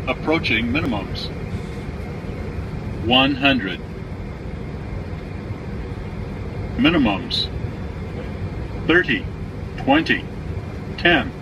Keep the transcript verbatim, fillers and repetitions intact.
approaching minimums. one hundred. Minimums. thirty, twenty, ten.